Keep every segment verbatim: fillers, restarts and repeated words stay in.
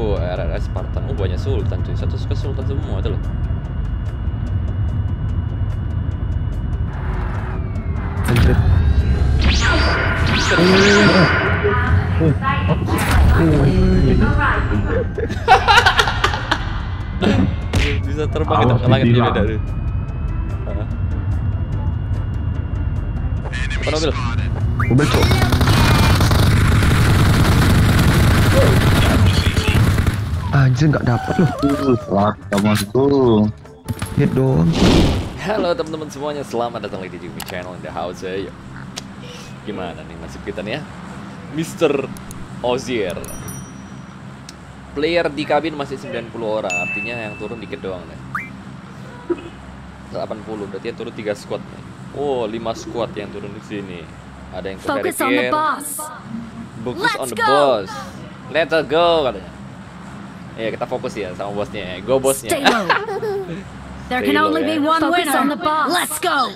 Oh, R R S Spartan. Oh, banyak Sultan cuy. Satu ke Sultan semua itu loh. Anjir. Bisa terbang itu ke langit dia beda tuh. Apa mobil? Mobil cok. Anjir nggak dapat loh. Wah, kamu tuh. Hit doang. Halo teman-teman semuanya, selamat datang lagi di Jimmy Channel in the house ya. Gimana nih nasib kita nih ya, Mister Ozier. Player di kabin masih sembilan puluh orang, artinya yang turun dikit doang nih. delapan puluh, berarti yang turun tiga squad nih. Oh, lima squad yang turun di sini. Ada yang ke Focus on the boss. Focus on the boss. Let's go katanya. Ya kita fokus ya sama bosnya. Go bosnya. Stay low. There can only be one winner. On the boss. Let's go.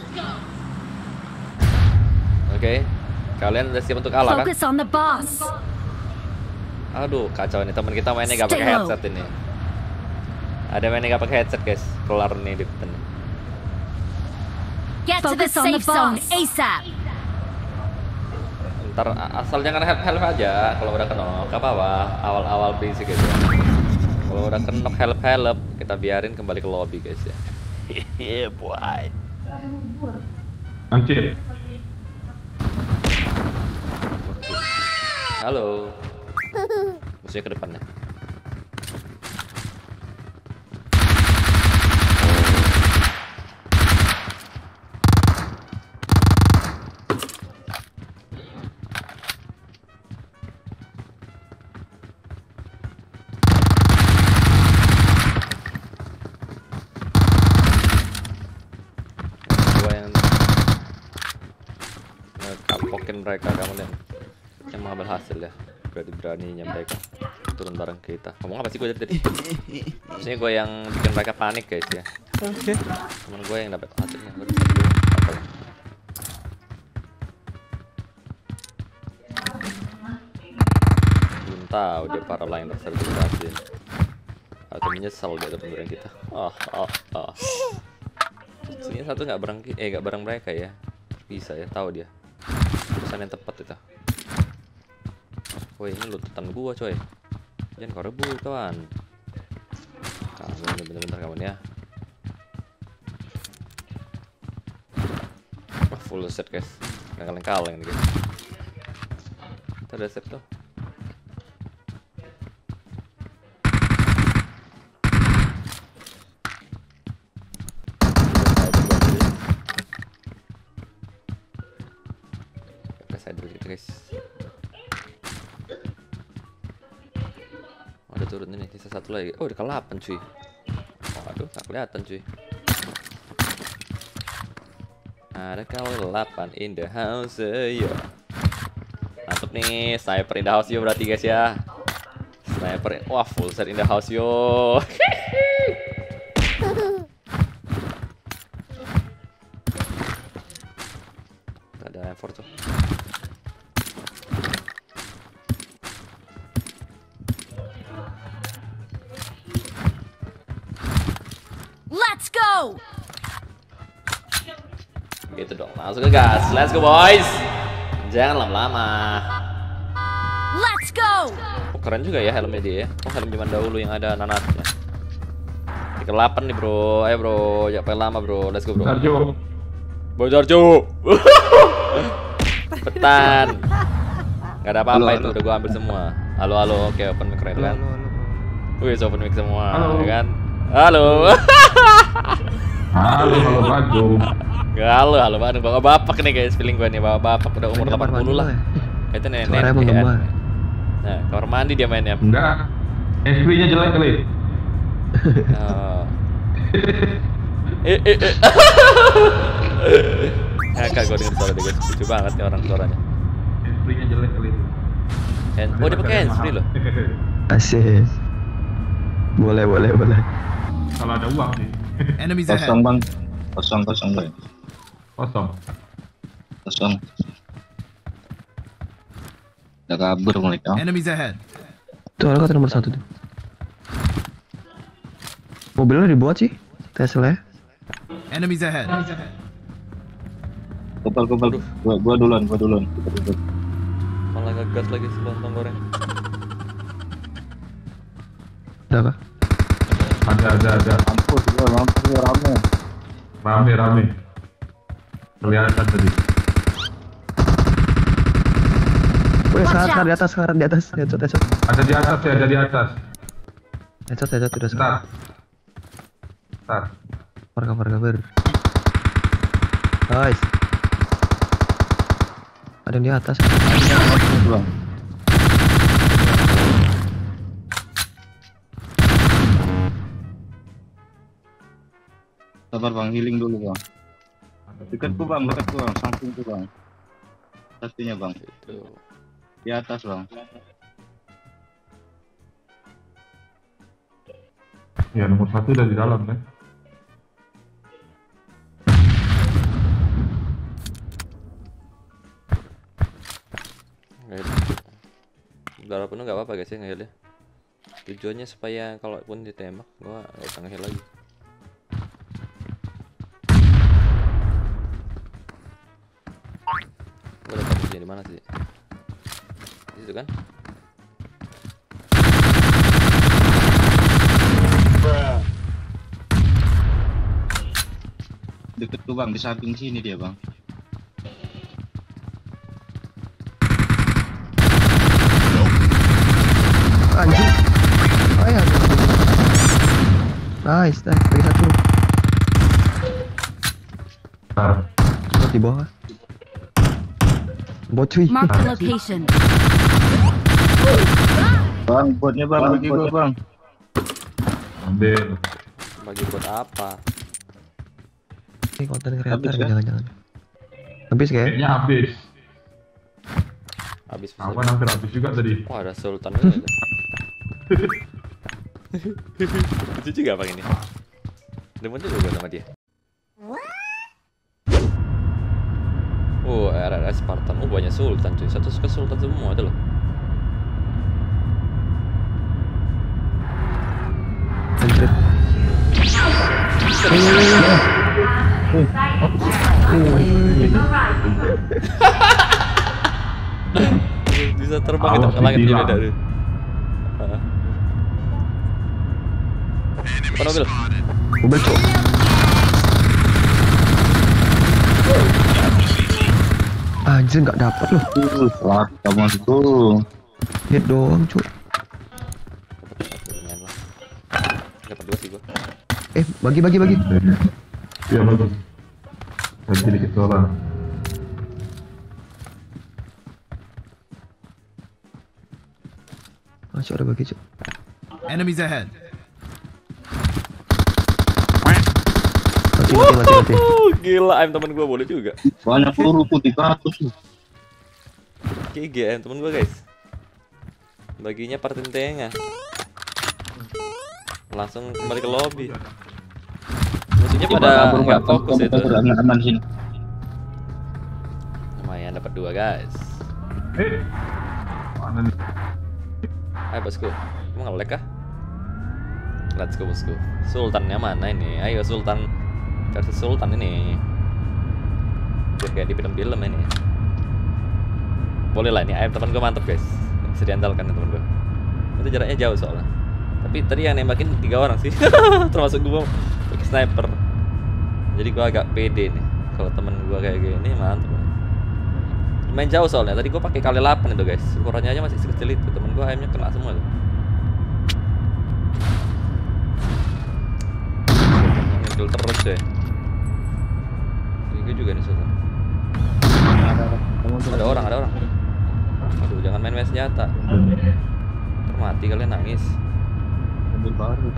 Oke, okay. Kalian udah siap untuk kalah kan? Focus on the boss. Aduh, kacau nih teman kita mainnya gak pakai headset ini. Ada mainnya gak pakai headset guys. Kelar nih di nih. Get to the safe zone ASAP. Ntar asal jangan help-help aja. Kalau udah kenok, gak apa-apa. Awal-awal basic gitu. Kalau udah kenok help-help, kita biarin kembali ke lobby guys ya. Hehehe boy. Anjir. Halo. Musuhnya ke depannya. Kampokin mereka, kamu lihat yang mengambil hasil ya. Berani-beraninya mereka turun bareng kita. Ngomong apa sih gue dari tadi? Maksudnya gue yang bikin mereka panik guys ya. Oke. Temen gue yang dapat hasilnya. Belum tahu dia para lain terserah atau menyesal dia ada pemberian kita. Oh oh oh. Sini satu nggak bareng eh nggak bareng mereka ya. Bisa ya, tahu dia. Pesan yang tepat itu. Woi, ini lututan gua coy. Jangan kau rebut kawan. Kamu ini bener-bener kawan ya. Wah, full set guys. Gak kaleng-kaleng nih guys. Kita udah set tuh. Saya dulu gitu guys. Ada turun ini, sisa satu lagi. Oh, udah ke delapan cuy. Waduh, gak kelihatan cuy. Ada kali delapan in the house yo. Mantap nih, sniper in the house yo berarti guys ya. Sniper, wah full set in the house yo. Ada M four tuh. Let's go. Gitu dong, langsung ke gas. Let's go boys. Jangan lama-lama. Let's go. Oh, keren juga ya helmnya dia. Oh, helm zaman dahulu yang ada nanasnya. Ke delapan nih bro. Ayo bro, jangan pakai lama bro. Let's go bro. Darjo. Bro Darjo. Petan. Gak ada apa-apa itu, udah gua ambil semua. Halo halo, oke open mic keren kan. Wih, open mic semua, halo. Ya kan? Halo. Halo, halo Bandung. Gak halo, halo Bandung. Bapak bapak nih guys, feeling gua nih bapak bapak udah umur delapan puluh lah. Itu nenek nenek ya. Nah, kamar mandi dia mainnya. Enggak. S P-nya jelek kali. Oh. Eh eh eh. Ya kak, gue denger suara dia guys, lucu banget nih orang suaranya. S P-nya jelek kali. And, oh dia pakai handsfree loh. Asik. Boleh boleh boleh. Kalau ada uang sih. Enemies Kosong ahead. bang, kosong kosong bang, Kosong. kosong. Udah kabur mereka. Enemies ahead. Tuh ada kata nomor satu tuh. Mobilnya dibuat sih, Tesla. Enemies ahead. Kebal kebal. Gua gua duluan, gua duluan. Kebal, kebal. Malah ngegas lagi si lontong goreng. Ada apa? Ada, ada, ada. Mampus gua, mampus gua rame. Rame, rame. Kelihatan tadi. Wih, Watch sekarang out. di atas, sekarang di atas. Headshot, headshot. Ada di atas ya, ada di atas. Headshot, headshot, udah Bentar. sekarang. Bentar. Cover, cover, cover. Nice. Ada yang di atas. Mampus bang. Sabar bang, healing dulu bang. Dekatku bang, dekatku bang, sampingku bang. Satunya bang, Itu. di atas bang. Ya nomor satu udah di dalam kan. Udara penuh nggak apa-apa guys ya ngeheal ya. Tujuannya supaya kalaupun ditembak gua nggak usah ngeheal lagi. Gua dapat musuhnya di mana sih? Di situ kan? Dekatku bang, di samping sini dia bang. Anjing. Oh ya. Nice, nice. Bagi satu. Bentar. Bot di bawah. Bot cuy. Mark the location. Bang, buatnya bang, bagi gua bang. Ambil. Bagi buat apa? Ini konten kreator Habis kan? jangan-jangan. Habis kayak. Kayaknya habis. Habis bisa. Awan hampir habis juga tadi. Wah ada sultan juga. Lucu juga bang ini. Demen juga gua sama dia. Oh, R R S Spartan. Oh, banyak sultan cuy. Satu suka sultan semua itu loh. Anjir. Bisa terbang Awas itu ke langit ditilang. beda tuh. Heeh. Depan mobil. Mobil cok. Anjir nggak dapat loh. Uh, Wah, kamu itu. Hit doang cok. Lumayan lah. Dapat dua sih gua. Eh bagi bagi bagi. Iya bagus. Nanti dikit orang. Masih ada bagi cok. Enemies ahead. Mati mati mati mati. Oh, gila, ayam temen gua boleh juga. Banyak peluru putih ratus. G G ayam temen gua guys. Baginya partin tengah. Langsung kembali ke lobby. Musuhnya pada nggak fokus itu. Aman sini. Lumayan dapat dua guys. Eh. Mana nih? Ayo bosku, kamu nge-lag kah? Let's go bosku. Sultannya mana ini? Ayo Sultan versi Sultan ini. Biar kayak di film-film ini. Boleh lah ini ayam teman gue mantep guys. Bisa diandalkan teman gue. Itu jaraknya jauh soalnya. Tapi tadi yang nembakin tiga orang sih. Termasuk gue pakai sniper. Jadi gue agak pede nih. Kalau temen gue kayak gini mantep. Main jauh soalnya. Tadi gue pakai kali delapan itu guys. Ukurannya aja masih sekecil itu. Temen gue ayamnya kena semua tuh. Ngegel terus deh. Gue juga nih Sultan. Ada orang, ada orang. Aduh, jangan main-main senjata. Mati kalian nangis. Mobil baru.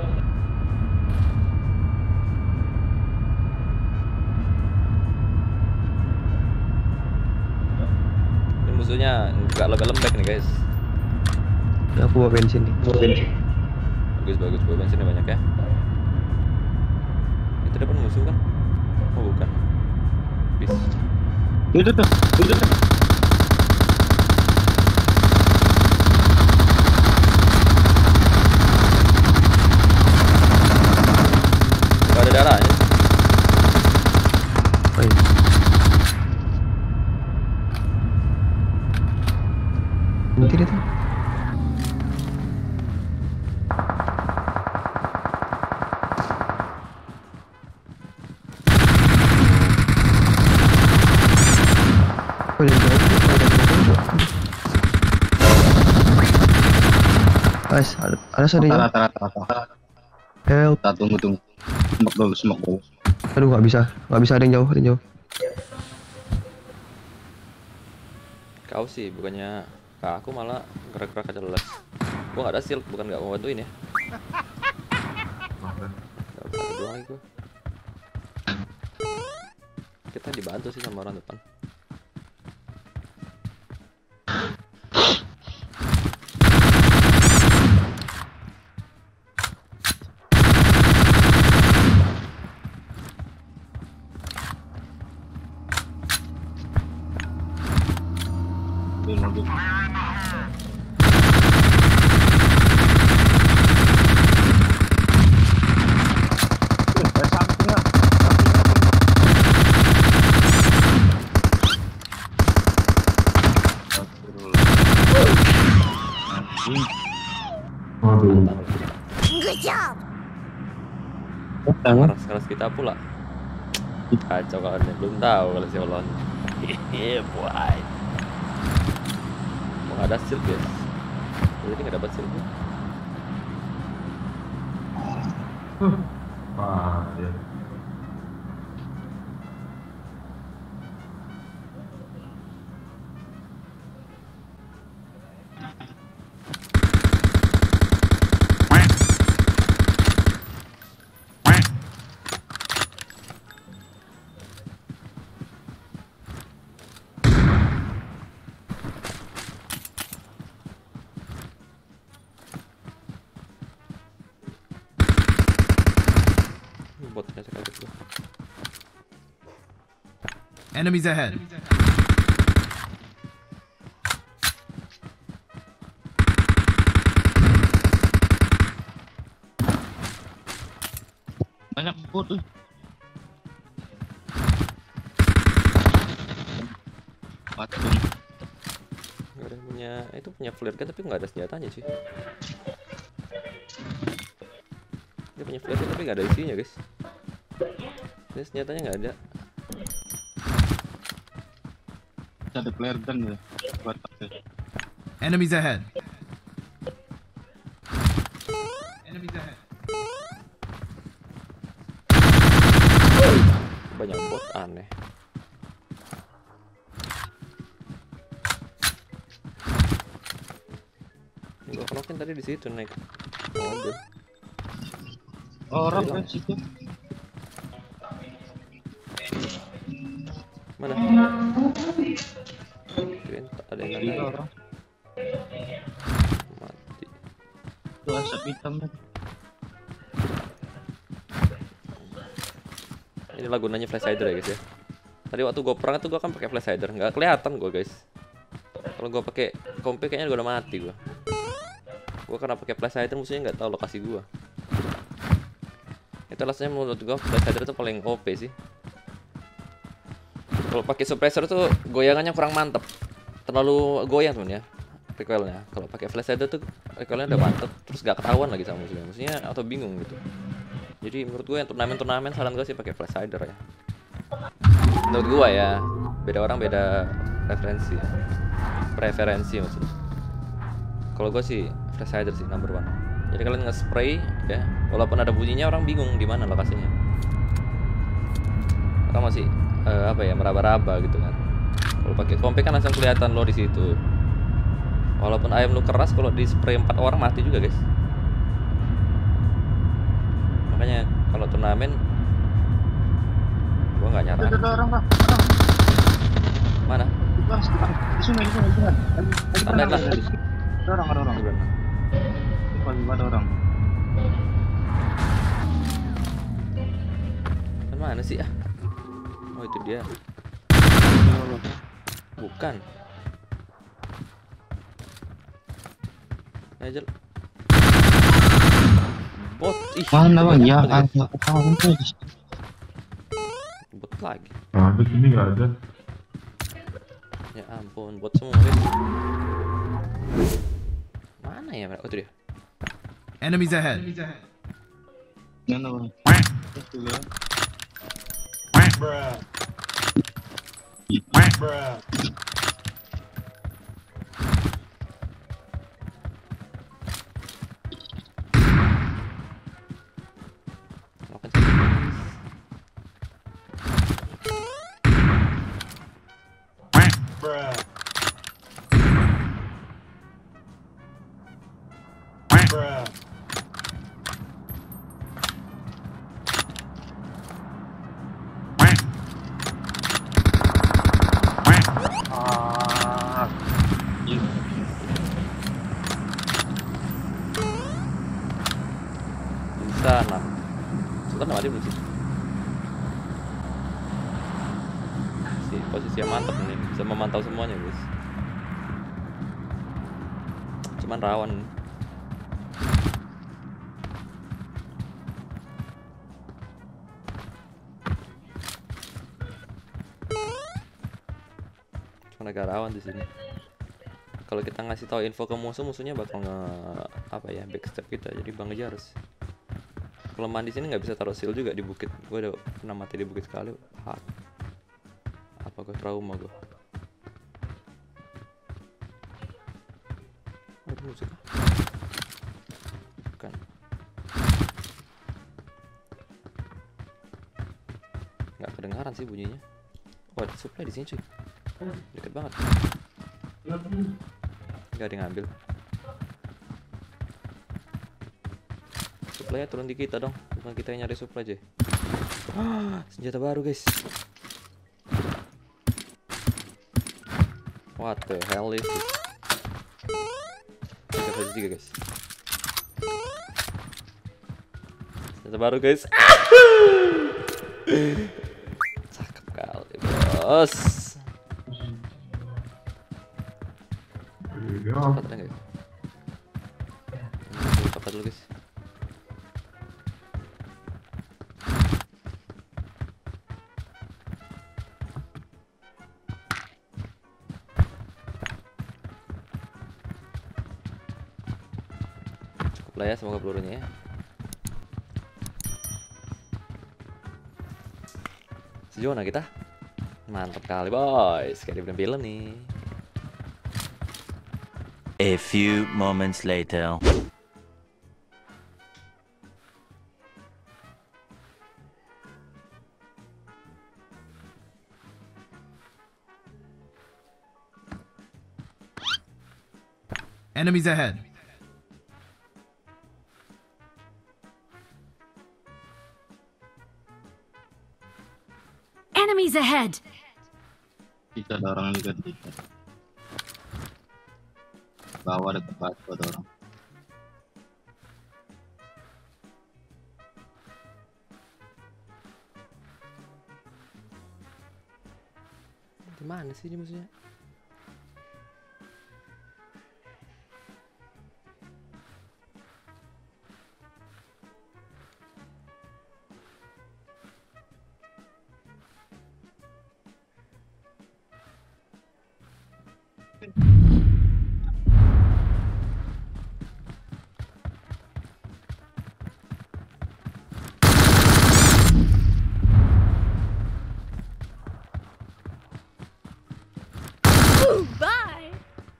Ini musuhnya nggak lembek-lembek nih guys. Ya, aku bawa bensin nih. Bawa bensin. Bagus bagus, bawa bensinnya banyak ya. Itu depan musuh kan? Oh bukan. Bis. Itu tuh, itu tuh. Ada satu jauh. Rata rata rata rata. Help. Kita tunggu tunggu. Smoke dulu, smoke dulu. Aduh, nggak bisa, nggak bisa, ada yang jauh, ada yang jauh. Kau sih bukannya kak aku malah gerak-gerak aja lelas. Gua nggak ada shield, bukan nggak mau bantuin ya. Makan. Gak bisa doang lagi gua. Kita dibantu sih sama orang depan. Mobil mobil. Waduh. Good job. Keras-keras kita pula. Kacau kalau dia belum tahu kalau si Olon. Hehehe, boy. Mau nggak ada shield guys. Jadi nggak dapat shield. Wah, ya. Botnya sekali dulu. Enemies ahead. Banyak bot tuh. Patung. Nggak ada yang punya, itu punya flare gun tapi nggak ada senjatanya sih. Dia punya flare gun tapi nggak ada isinya guys. Dia senjatanya nggak ada. Ada player gun ya. Buat pakai. Enemies ahead. Enemies ahead. Banyak bot aneh. Gua knock-in tadi di situ naik mobil. Orang kan situ. Mana? Kirain ada yang Gila lain. orang. Mati. Tuh asap hitam kan. Inilah gunanya flash hider ya guys ya. Tadi waktu gue perang tuh gue kan pakai flash hider, nggak kelihatan gue guys. Kalau gue pakai kompi kayaknya gue udah mati gue. Gue karena pakai flash hider musuhnya nggak tahu lokasi gue. Itu alasannya menurut gue flash hider itu paling O P sih. Kalau pakai suppressor tuh goyangannya kurang mantep, terlalu goyang temen ya recoilnya. Kalau pakai flash hider tuh recoilnya udah mantep, terus gak ketahuan lagi sama musuhnya, musuhnya atau bingung gitu. Jadi menurut gue yang turnamen-turnamen saran gue sih pakai flash hider ya. Menurut gue ya, beda orang beda referensi ya. Preferensi maksudnya. Kalau gue sih flash hider sih number one. Jadi kalian nge-spray ya, walaupun ada bunyinya orang bingung di mana lokasinya. Orang masih uh, apa ya, meraba-raba gitu kan. Kalau pakai kompi kan langsung kelihatan lo di situ. Walaupun ayam lo keras, kalau di spray empat orang mati juga guys. Makanya kalau turnamen gua nggak nyaranin. Ada orang pak. Orang. Mana? Bang, di sungai, di sungai, di sungai. Lagi Ada berenang, lah. lagi. Ada orang, ada orang. Di berenang. Lagi ada orang. Kan mana sih ah? Oh itu dia. Bukan. Nigel. Bot. Ih, Mana bang? Ya, banyak ada orang tuh. bot lagi. Nah, di sini nggak ada. Ya ampun, bot semua guys. Mana ya? Oh itu dia. Enemies ahead. Mana bang? Itu ya. Bisa nah. Sultan mati belum sih? Si posisi yang mantap nih, bisa memantau semuanya guys. Cuman rawan. Cuman agak rawan di sini. Kalau kita ngasih tahu info ke musuh, musuhnya bakal nge apa ya backstep kita, jadi bang harus. Kelemahan di sini nggak bisa taruh shield juga di bukit. Gue udah pernah mati di bukit sekali. Hard. Apa gue trauma gue? Ada musik? Bukan. Nggak kedengaran sih bunyinya. Oh, ada supply di sini cuy. Deket banget. Nggak ada yang ngambil. Supply turun di kita dong, bukan kita yang nyari supply aja. Ah, senjata baru guys. What the hell is this? Senjata tiga guys. Senjata baru guys. Cakep kali bos. Dapat ada nggak? Dapat dulu guys. Lah ya, semoga pelurunya ya. Sejauh mana kita? Mantap kali boys, kayak di film-film nih. A few moments later. Enemies ahead. Enemies ahead. Kita ada orang juga di kita. Bawah ada tempat ada orang. Di mana sih ini musuhnya? Bye.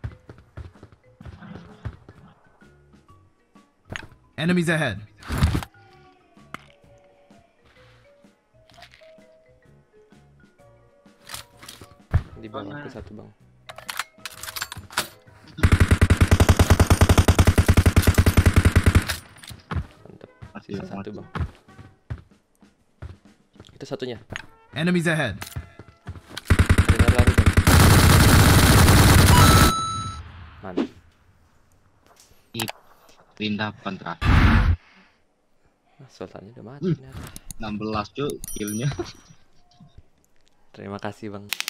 Enemies ahead. Di bawah ke satu bang. Mantap. Sisa satu bang. Itu satunya. Enemies ahead. Dengar lari bang. Mantap. Pindah kontra. Nah, sultannya udah mati. enam belas cuy killnya. Terima kasih bang.